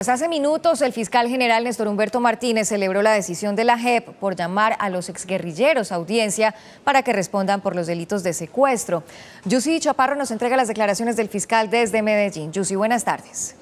Hace minutos, el fiscal general Néstor Humberto Martínez celebró la decisión de la JEP por llamar a los exguerrilleros a audiencia para que respondan por los delitos de secuestro. Yusi Chaparro nos entrega las declaraciones del fiscal desde Medellín. Yusi, buenas tardes.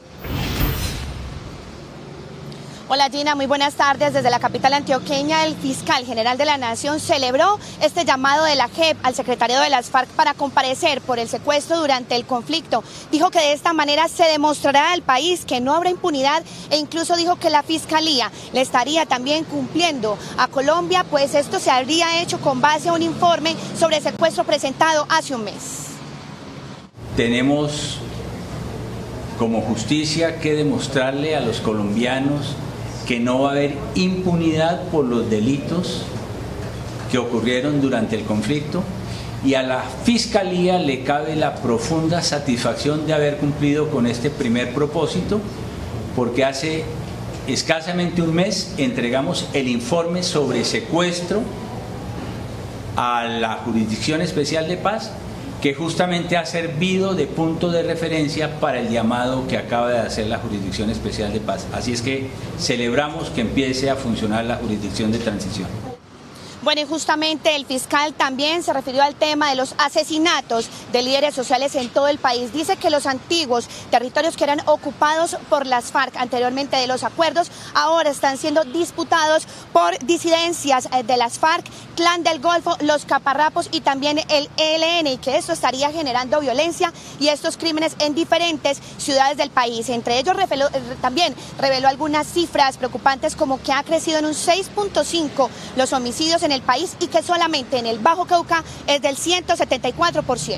Hola Gina, muy buenas tardes. Desde la capital antioqueña, el fiscal general de la Nación celebró este llamado de la JEP al secretario de las FARC para comparecer por el secuestro durante el conflicto. Dijo que de esta manera se demostrará al país que no habrá impunidad e incluso dijo que la fiscalía le estaría también cumpliendo a Colombia, pues esto se habría hecho con base a un informe sobre el secuestro presentado hace un mes. Tenemos como justicia que demostrarle a los colombianos que no va a haber impunidad por los delitos que ocurrieron durante el conflicto, y a la Fiscalía le cabe la profunda satisfacción de haber cumplido con este primer propósito, porque hace escasamente un mes entregamos el informe sobre secuestro a la Jurisdicción Especial de Paz, que justamente ha servido de punto de referencia para el llamado que acaba de hacer la Jurisdicción Especial de Paz. Así es que celebramos que empiece a funcionar la Jurisdicción de Transición. Bueno, y justamente el fiscal también se refirió al tema de los asesinatos de líderes sociales en todo el país. Dice que los antiguos territorios que eran ocupados por las FARC anteriormente de los acuerdos ahora están siendo disputados por disidencias de las FARC, Clan del Golfo, los Caparrapos y también el ELN, y que esto estaría generando violencia y estos crímenes en diferentes ciudades del país. Entre ellos también reveló algunas cifras preocupantes, como que ha crecido en un 6.5 los homicidios en el país y que solamente en el Bajo Cauca es del 174%.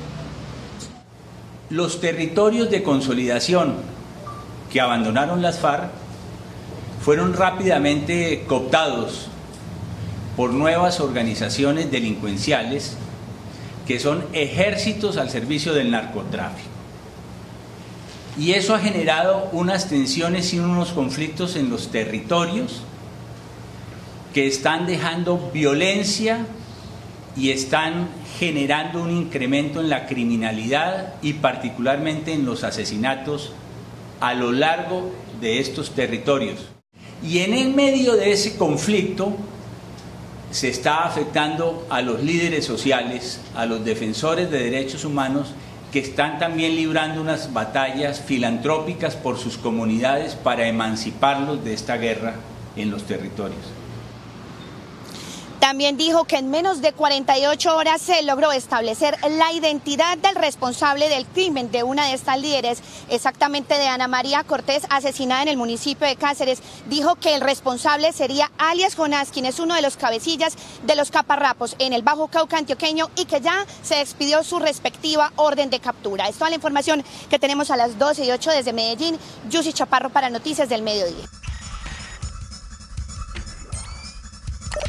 Los territorios de consolidación que abandonaron las FARC fueron rápidamente cooptados por nuevas organizaciones delincuenciales que son ejércitos al servicio del narcotráfico. Y eso ha generado unas tensiones y unos conflictos en los territorios que están dejando violencia y están generando un incremento en la criminalidad y particularmente en los asesinatos a lo largo de estos territorios. Y en el medio de ese conflicto se está afectando a los líderes sociales, a los defensores de derechos humanos, que están también librando unas batallas filantrópicas por sus comunidades para emanciparlos de esta guerra en los territorios. También dijo que en menos de 48 horas se logró establecer la identidad del responsable del crimen de una de estas líderes, exactamente de Ana María Cortés, asesinada en el municipio de Cáceres. Dijo que el responsable sería alias Jonás, quien es uno de los cabecillas de los Caparrapos en el Bajo Cauca antioqueño, y que ya se expidió su respectiva orden de captura. Es toda la información que tenemos a las 12:08 desde Medellín. Yusi Chaparro para Noticias del Mediodía.